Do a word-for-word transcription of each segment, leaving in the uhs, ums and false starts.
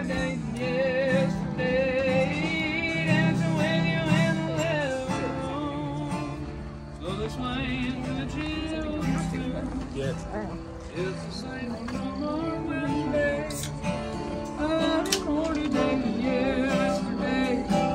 today than yesterday. Dancing with you in the living room. Slowly swaying to the children's tune. Yes. It's the same on our wedding day. I love you more today than yesterday.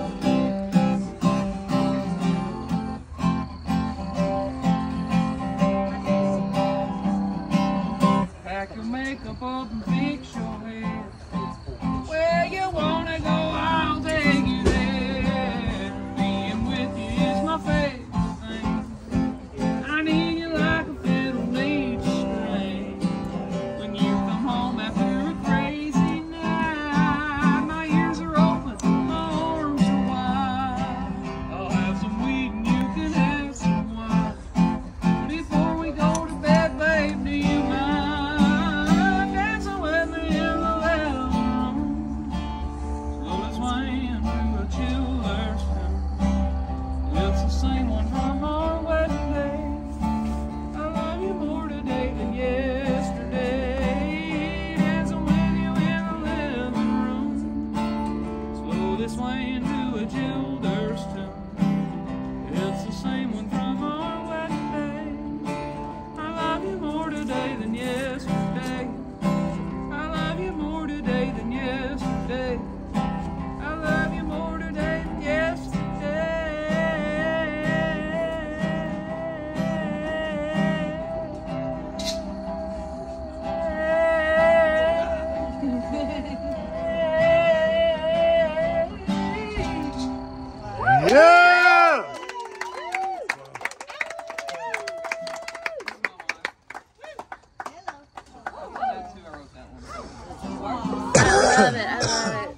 Pack your makeup up and fix your hair. Where you wanna go, I'll take you there. Being with you is my favorite thing. I need you like a fiddle needs a string. When you come home after a crazy night, my ears are open, my arms are wide. I'll have some weed and you can have some wine. Before we go to bed, babe, do you mind dancing with me in the living room? Slowly swaying through a chiller's room. It's the same one from our wedding day. I love you more today than yesterday. Dancing with you in the living room. Slowly swaying to a chiller's tune. It's the same one from our wedding day. I love you more today than yesterday. I love you more today than yesterday. I love you more today than yesterday. Yeah! I love it. I love it.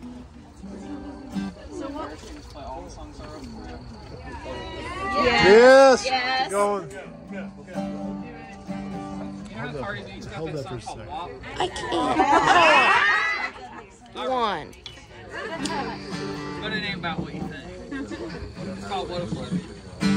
Yes! Yes. Going. You know how Cardi B's got Hold that that for a song called second. W A P? I can't. One. But it ain't about what you think. It's called What If What If.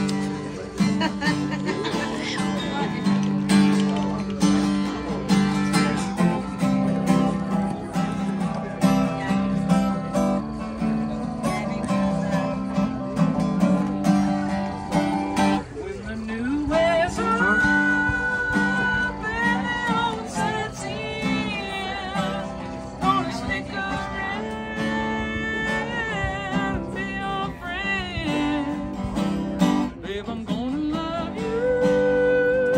When the new wears off and the old sets in, gonna stick around and be your friend. Babe, I'm gonna love you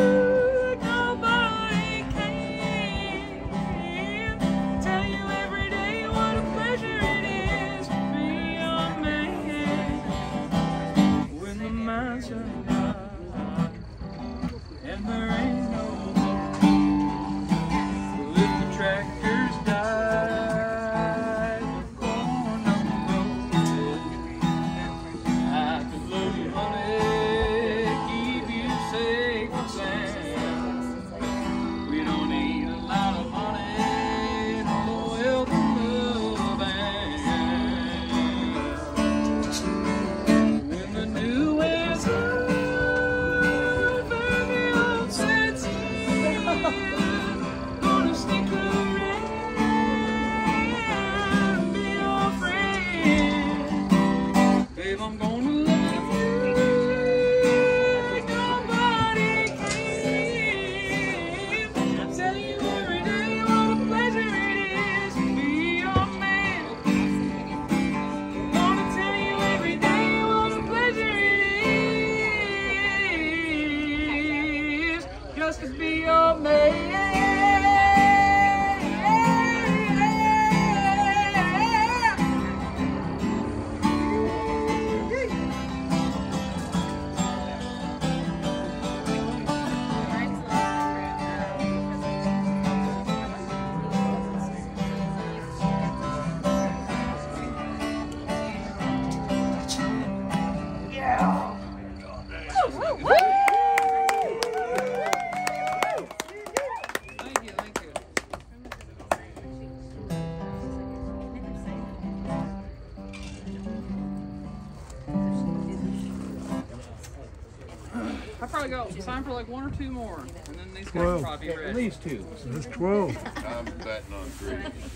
probably got time for like one or two more, and then these guys Twelve. will probably be ready. At least two. There's twelve. I'm betting on three.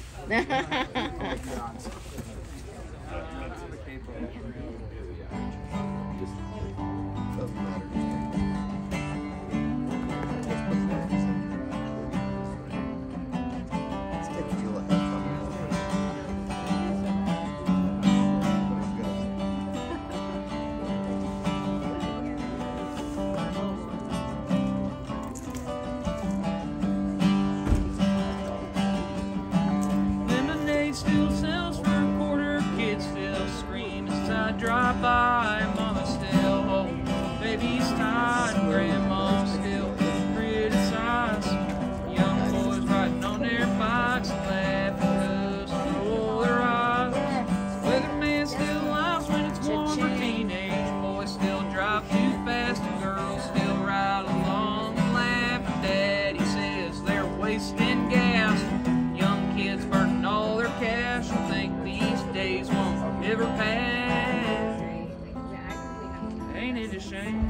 Still sells for a quarter, kids still scream as I drive by. Mama still home, baby's tired, grandma still criticize. Young boys riding on their bikes and laughing cause they roll their eyes. Weatherman still laughs when it's warmer, teenage boys still drive too fast, and girls still ride along and laugh. And Daddy says they're wasting gas. Young kids burning all their cash and think these days won't ever pass. Ain't it a shame?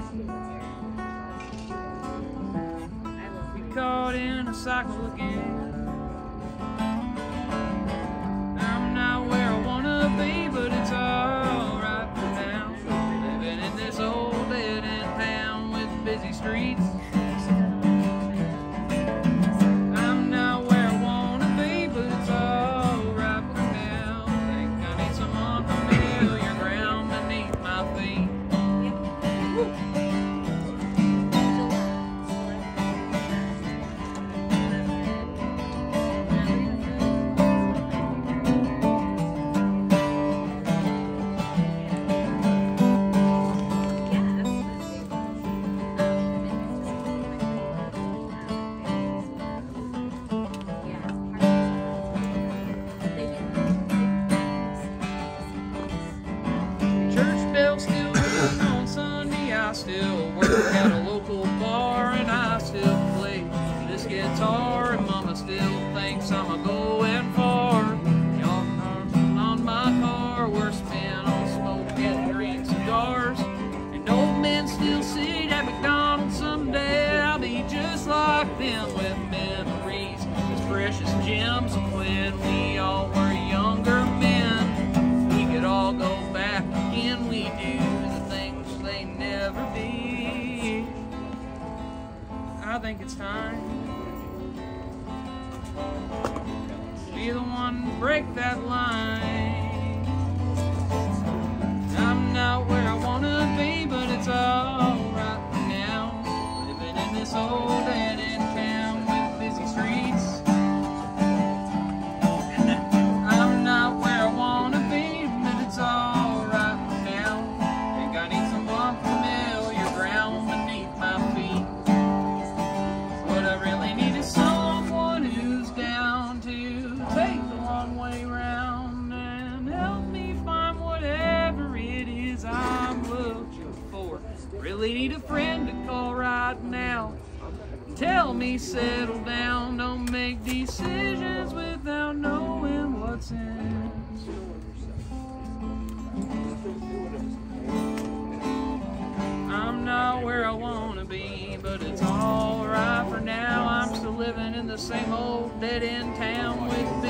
We caught in a cycle again. I'm not where I wanna be, but it's alright for now. Living in this old dead-end town with busy streets. Still work at a local bar, and I still play this guitar, and Mama still thinks I'm a going far. Y'all on my car, we're spinning on smoke and green cigars, and old men still sit at McDonald's. Someday I'll be just like them with memories as precious gems of when we all were younger men. We could all go back and we do they never be. I think it's time to be the one to break that line. I'm not where I wanna be, but it's alright for now. Living in this old dead-end town with busy streets. I'm not where I wanna be, but it's alright for now. Think I need some familiar ground beneath my feet. What I really need is someone who's down to take the long way round and help me find whatever it is I'm looking for. Really need a friend to call right now. Tell me settle down, don't make decisions without knowing what's in store. I'm not where I wanna be, but it's alright for now. I'm still living in the same old dead-end town with